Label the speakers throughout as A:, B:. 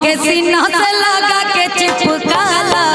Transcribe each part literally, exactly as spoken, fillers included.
A: हमके सीना से लगा के चिपकाला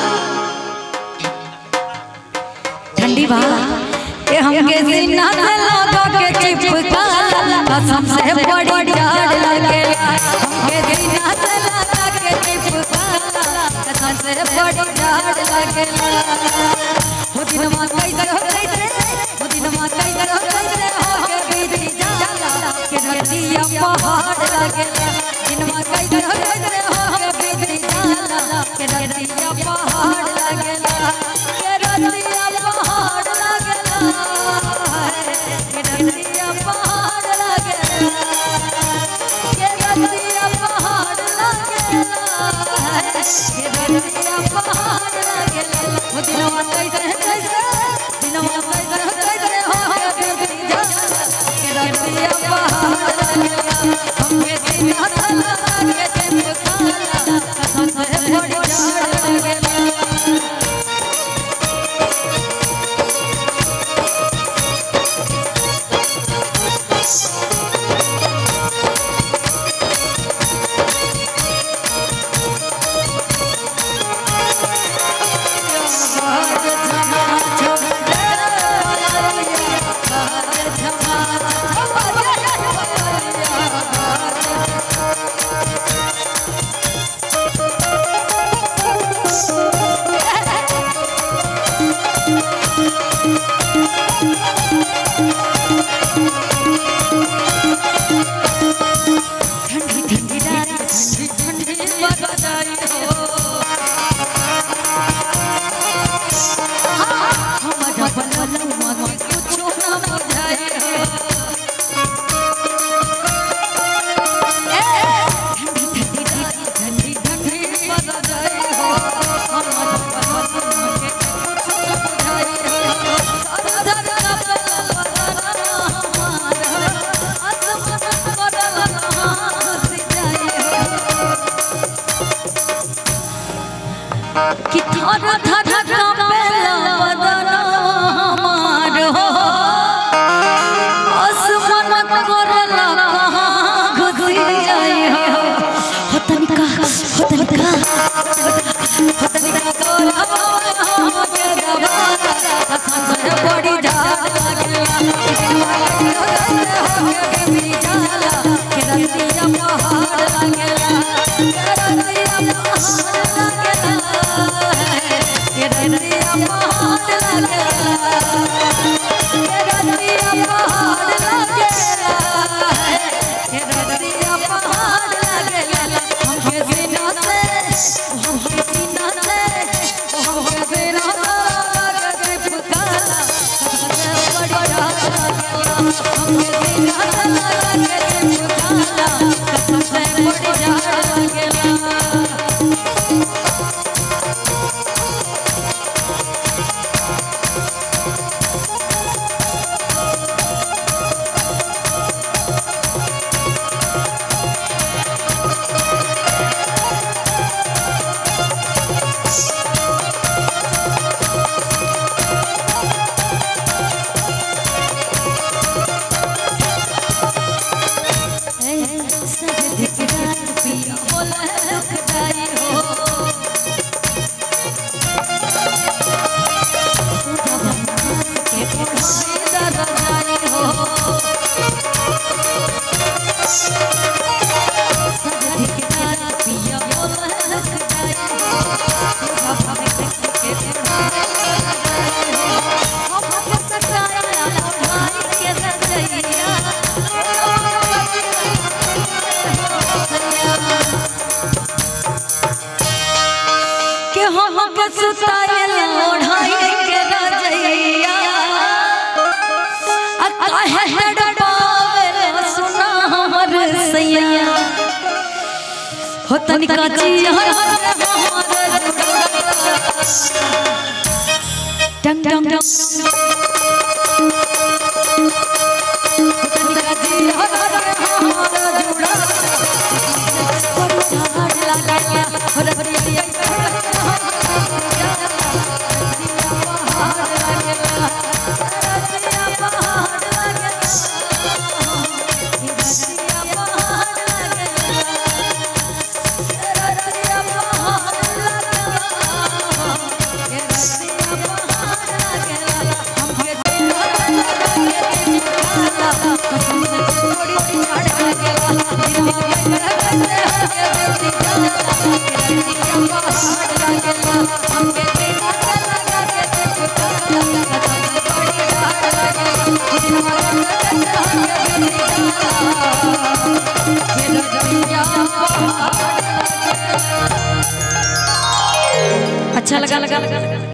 A: ठंडी बा के हमके सीना से लगा के चिपकाला कसम से बड़ी जाड़ लगेला हमके सीना से लगा के चिपकाला कसम से बड़ी जाड़ लगेला हो दिनमा कैसे हो कैसे हो दिनमा कैसे हो कैसे हो के बीती जाला के नदिया पहाड़ लगेला दिनमा कैसे हो कैसे हो के बीती जाला के नदिया पहाड़ लगेला के नदिया पहाड़ लगेला के नदिया पहाड़ लगेला के नदिया पहाड़ लगेला के नदिया पहाड़ लगेला हो दिनमा कैसे कैसे दिनमा कैसे कैसे हो के बीती जाला के नदिया पहाड़ लगेला हमके सीना से लगा के चिपकाला कसम से बड़ी जाड़ लगेला कि थर थर कांपेला बदन हमार हो आसमान करेला कहां घुसी जाए हो हो तनिका हो तनिका हो तनिका तोरा हमके गवारा कसम से बड़ी जाड़ लगेला हमके भी जाला के नदिया पहाड़ लगेला के नदिया पहाड़ के नदिया पहाड़ लगेला के नदिया पहाड़ लगेला के नदिया पहाड़ लगेला हमके सीना से हमके सीना से हमके सीना से चिपकाला सबसे बड़ी जाड़ लगेला हमके सीना से लगा के चिपकाला सबसे बड़ी जाड़ लगेला हो तनिका जिया टंग टंग टंग तनिका जिया हमारा जुड़ा झाड़ लगा हो रबरिया अच्छा लगा लगा